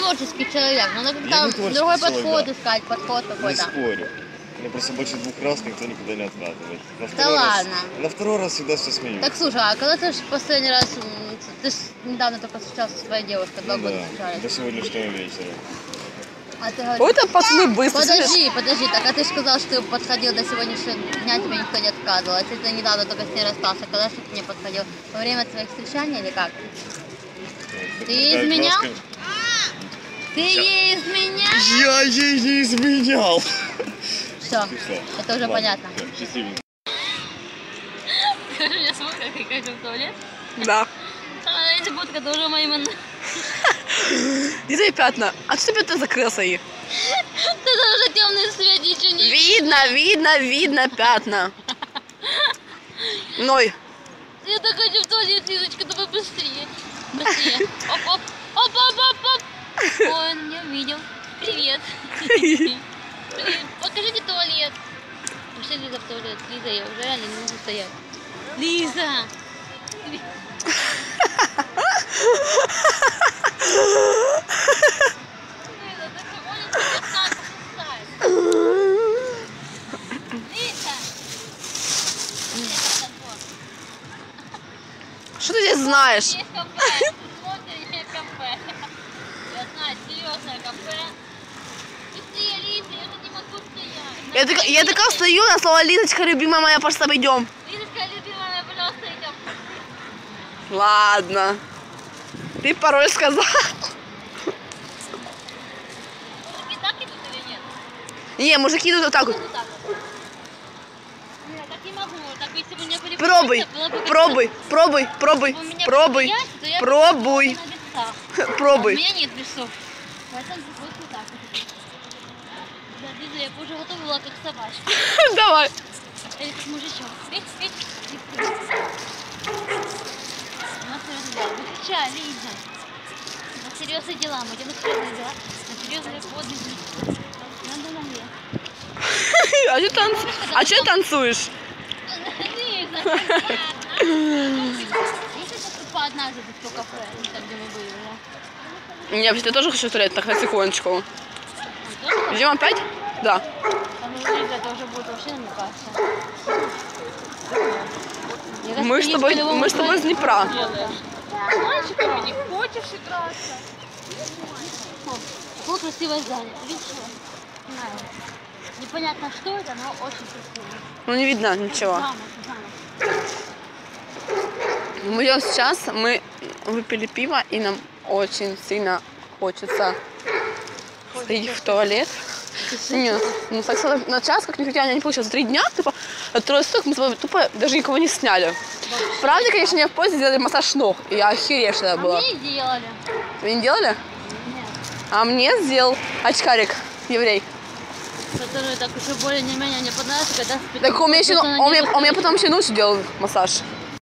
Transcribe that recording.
творческий человек, но надо там другой подход искать, подход какой-то. Не спорю. Но просто больше 2 раз никто никогда не отказывает. Да ладно. На второй раз всегда все смеются. Так слушай, а когда ты последний раз, ты ж недавно только встречался со своей девушкой, 2 года встречались. До сегодняшнего вечера. А ты говоришь... Ой, это пацаны быстро. Подожди, так а ты же сказал, что ты подходил до сегодняшнего дня, тебе никто не отказывал. Если ты недавно только с ней расстался, когда же ты не подходил? Во время своих встречаний или как? Ты ей изменял? Ты ей изменял? Я ей не изменял. Все, это уже понятно. Счастливенько. Скажи, я смотрю, как я в туалет. Да. Эти будка тоже мои именно. Где твои пятна? А что тебе ты закрылся их? Ты даже темный свет ничего не видно. Видно пятна. Ной. Я так хочу в туалет, Лизочка, давай быстрее. Быстрее. Оп. Ой, он меня увидел. Привет. Привет. Покажите туалет. Пошли, Лиза, в туалет. Лиза, я уже реально не могу стоять. Лиза. Что ты здесь знаешь? Есть кафе. Есть кафе. Я знаю, серьезное кафе. Быстрее, Лиза, я уже не могу стоять. Я такая стою на слово Лизочка, любимая моя, просто идем. Лизочка, любимая, пожалуйста, идем. Ладно. Ты пароль сказал. Мужики так идут или нет? Не, мужики идут вот так вот. Вот так вот. Нет, так не могу. Так если бы у меня были Пробуй, было бы пробуй. Пробуй. Пробуй. У меня нет весов. Поэтому приходится вот так вот. Да, Лиза, я уже готова была как собачка. Давай. Или как мужичок. Видишь? У нас серьезные дела. Выключай, Лиза. У нас серьезные дела. Мы идем на серьезные дела. На серьезные подвиги. Надо наверх. А что танцуешь? Лиза. Если сейчас по однажды в то кафе, там где мы были, да? Не, я тоже хочу в туалет, так на секундочку. Идем опять? Да. Там Лиза, это уже будет вообще намекаться. Мы с тобой с Днепра. С мальчиками не хочешь играться? Какое красивое здание. Видишь его? Знаю. Непонятно, что это, но очень красиво. Ну не видно ничего. Замок. Мы идем сейчас, мы выпили пиво, и нам очень сильно хочется сходить в туалет. Нет, ну так на час, как ни крути, не получилось. За 3 дня, тупо, 3 суток мы с тобой тупо даже никого не сняли. Правда, конечно, мне в поезде сделали массаж ног, и я охеревшая была. А мне делали. Вы не делали? Нет. А мне сделал очкарик, еврей. Который так уже более-менее не понравился, когда... Так у меня потом еще ночью делал массаж.